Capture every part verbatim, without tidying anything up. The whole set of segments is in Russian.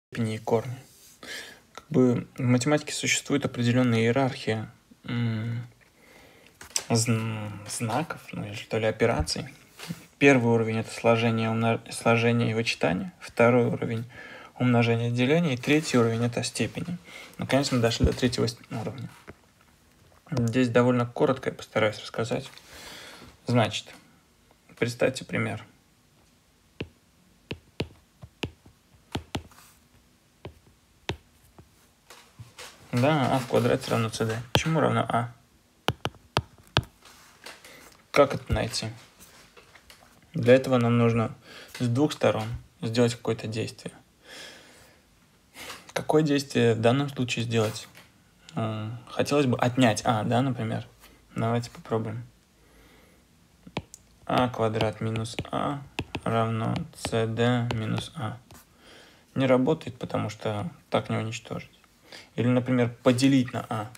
степени и корни. Как бы в математике существует определенная иерархия знаков, ну или что ли операций. Первый уровень — это сложение, умно... сложение и вычитание. Второй уровень — умножение и деление. И третий уровень — это степени. Наконец мы дошли до третьего уровня. Здесь довольно коротко я постараюсь рассказать. Значит, представьте пример. Да, а в квадрате равно cd. Чему равно а? Как это найти? Для этого нам нужно с двух сторон сделать какое-то действие. Какое действие в данном случае сделать? Хотелось бы отнять а, да, например. Давайте попробуем. А квадрат минус а равно cd минус а. Не работает, потому что так не уничтожить. Или, например, поделить на а.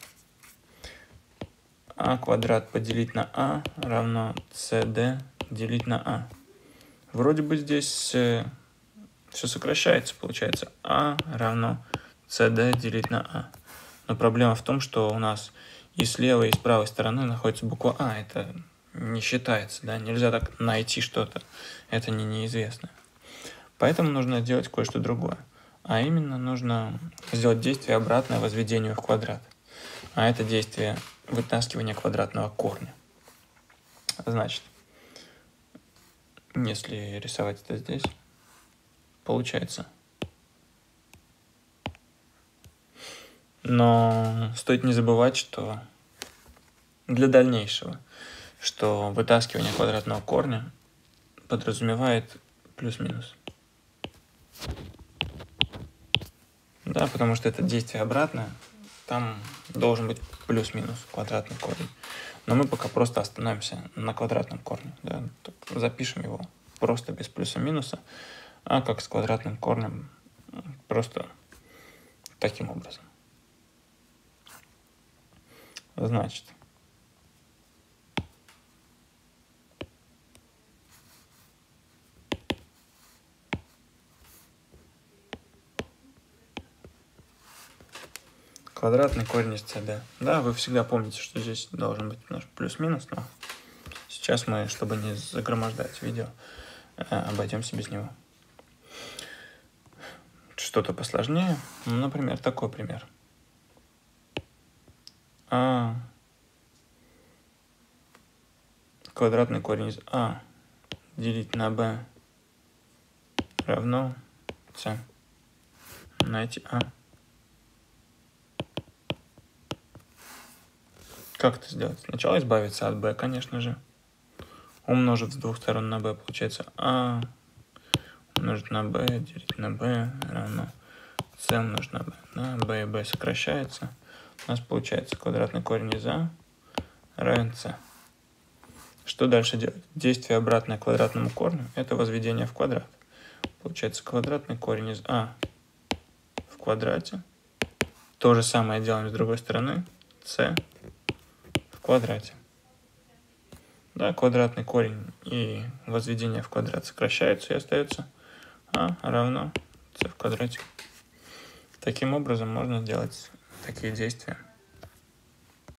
А квадрат поделить на а равно cd делить на а. Вроде бы здесь э, все сокращается, получается а равно cd делить на а. Но проблема в том, что у нас и с левой, и с правой стороны находится буква а. Это не считается, да? Нельзя так найти что-то. Это не неизвестное. Поэтому нужно делать кое-что другое. А именно нужно сделать действие обратное возведению в квадрат. А это действие вытаскивания квадратного корня. Значит, если рисовать это здесь, получается. Но стоит не забывать, что для дальнейшего, что вытаскивание квадратного корня подразумевает плюс-минус. Да, потому что это действие обратное, там должен быть плюс-минус квадратный корень. Но мы пока просто остановимся на квадратном корне. Да? Запишем его просто без плюса-минуса, а как с квадратным корнем просто таким образом. Значит, квадратный корень из cd. Да, вы всегда помните, что здесь должен быть наш плюс-минус, но сейчас мы, чтобы не загромождать видео, обойдемся без него. Что-то посложнее. Ну, например, такой пример. А квадратный корень из а делить на b равно c. Найти а. Как это сделать? Сначала избавиться от b, конечно же. Умножить с двух сторон на b, получается а умножить на b делить на b равно c умножить на b. Да, b и b сокращается. У нас получается квадратный корень из а равен c. Что дальше делать? Действие обратное к квадратному корню – это возведение в квадрат. Получается квадратный корень из а в квадрате. То же самое делаем с другой стороны. c в квадрате. Да, квадратный корень и возведение в квадрат сокращаются, и остается а равно c в квадрате. Таким образом можно делать такие действия.